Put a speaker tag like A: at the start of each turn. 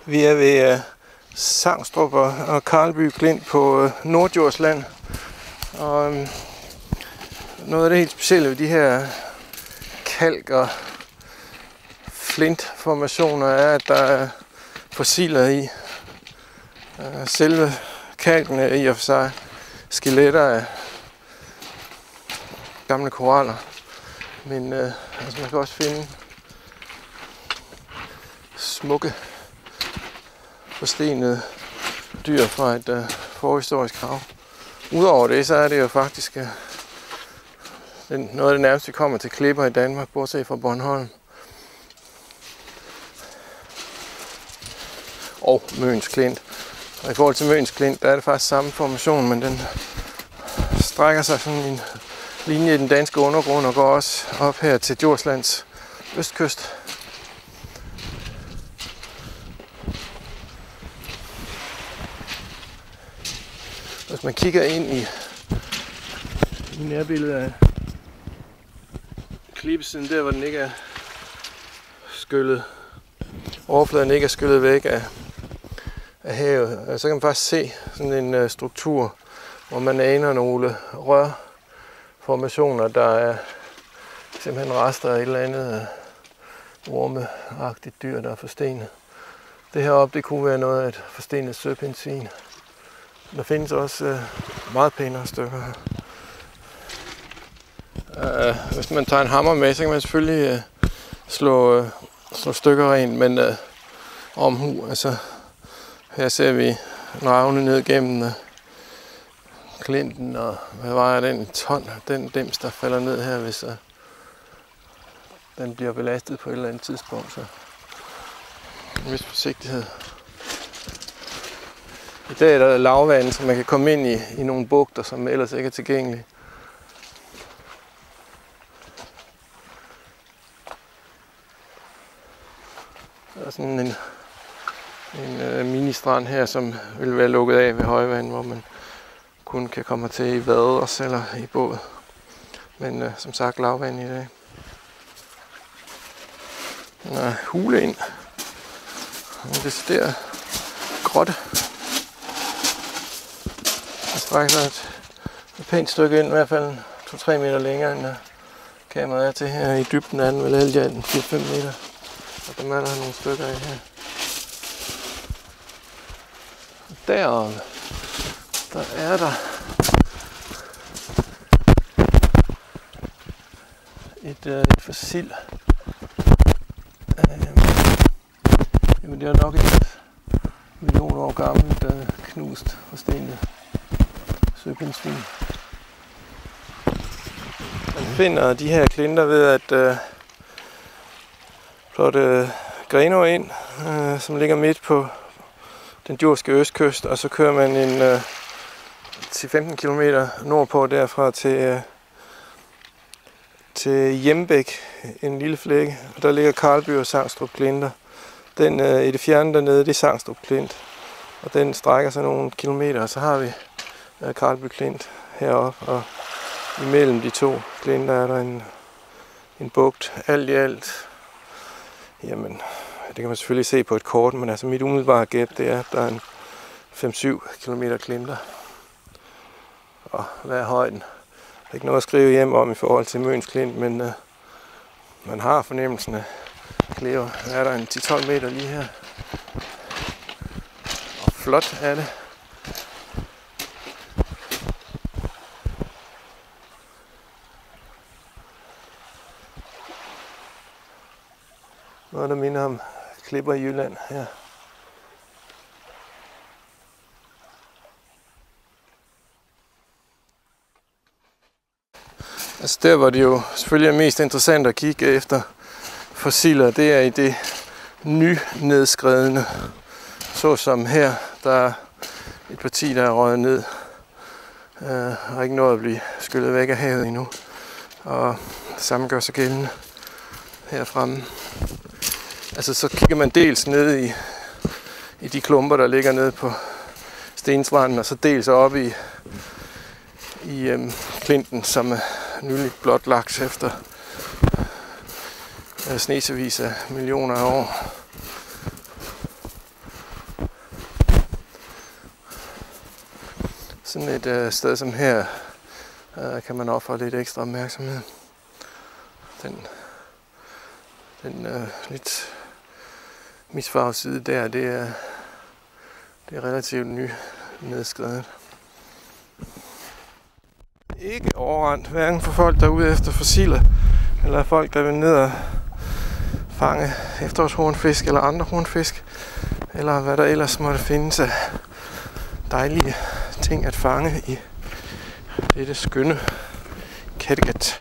A: Vi er ved Sangstrup og Karlby Klint på Norddjursland. Og noget af det helt specielle ved de her kalk- og flintformationer er, at der er fossiler i. Selve kalken er i og for sig skeletter af gamle koraller. Men altså man kan også finde smukke forstenede dyr fra et forhistorisk hav. Udover det, så er det jo faktisk noget af det nærmeste, vi kommer til klipper i Danmark, bortset fra Bornholm. Og Møns Klint. Og i forhold til Møns Klint, der er det faktisk samme formation, men den strækker sig sådan en linje i den danske undergrund og går også op her til Djurslands østkyst. Hvis man kigger ind i nærbilledet af klippesiden, der hvor den ikke er skyllet, overfladen ikke er skyllet væk af havet, så kan man faktisk se sådan en struktur, hvor man aner nogle rørformationer, der er simpelthen rester af et eller andet ormeagtigt dyr, der er forstenet. Det heroppe, det kunne være noget af et forstenet søpindsvin. Der findes også meget pænere stykker her. Hvis man tager en hammer med, så kan man selvfølgelig slå stykker rent, men omhu, altså her ser vi ravne ned gennem klinten, og hvad vejer den? En ton, den dims, der falder ned her, hvis den bliver belastet på et eller andet tidspunkt. Så en vis forsigtighed. I dag er der lavvand, så man kan komme ind i nogle bugter, som ellers ikke er tilgængelige. Der er sådan en ministrand her, som vil være lukket af ved højvand, hvor man kun kan komme til i vaders eller i båd. Men som sagt lavvand i dag. Den er hule ind. Og det der grotte. Der strækker sig et pænt stykke ind, i hvert fald 2-3 meter længere end kameraet er til her. I dybden er den vel alt i alt 4-5 meter. Og dem er der nogle stykker af her. Og deroppe, der er der et fossil. Jamen det er nok et million år gammelt knust forstenet søpindsvin. Man finder de her klinter ved at plotte Grenaa ind, som ligger midt på den djurske østkyst, og så kører man en 10-15 km nordpå derfra til Hjembæk, en lille flække, og der ligger Karlby og Sangstrup Klinter. Den i det fjerne dernede, det er Sangstrup Klint, og den strækker sig nogle kilometer, og så har vi Karlby Klint heroppe, og imellem de to klinter er der en bugt. Alt i alt, jamen, det kan man selvfølgelig se på et kort, men altså mit umiddelbare gæt, det er, at der er en 5-7 km klinter. Og hvad er højden? Der er ikke noget at skrive hjem om i forhold til Møns Klint, men man har fornemmelsen af klipper. Der er der en 10-12 meter lige her. Og flot er det. Noget, der minder om klipper i Jylland her. Altså der, hvor det jo selvfølgelig er mest interessant at kigge efter fossiler, det er i det nynedskrevne. Såsom her, der er et parti, der er røget ned. Og ikke nået at blive skyllet væk af havet endnu. Og det samme gør sig gældende herfremme. Altså så kigger man dels ned i de klumper, der ligger nede på stenstranden, og så dels op i klinten, som er nyligt blotlagt efter snesevis af millioner af år. sådan et sted som her kan man ofre lidt ekstra opmærksomhed. Den lidt misfarvede side der, det er relativt ny nedskrevet. Ikke overrendt, hverken for folk, der er ude efter fossiler, eller folk, der vil ned og fange efterårshornfisk eller andre hornfisk, eller hvad der ellers måtte findes af dejlige ting at fange i dette skønne Kattegat.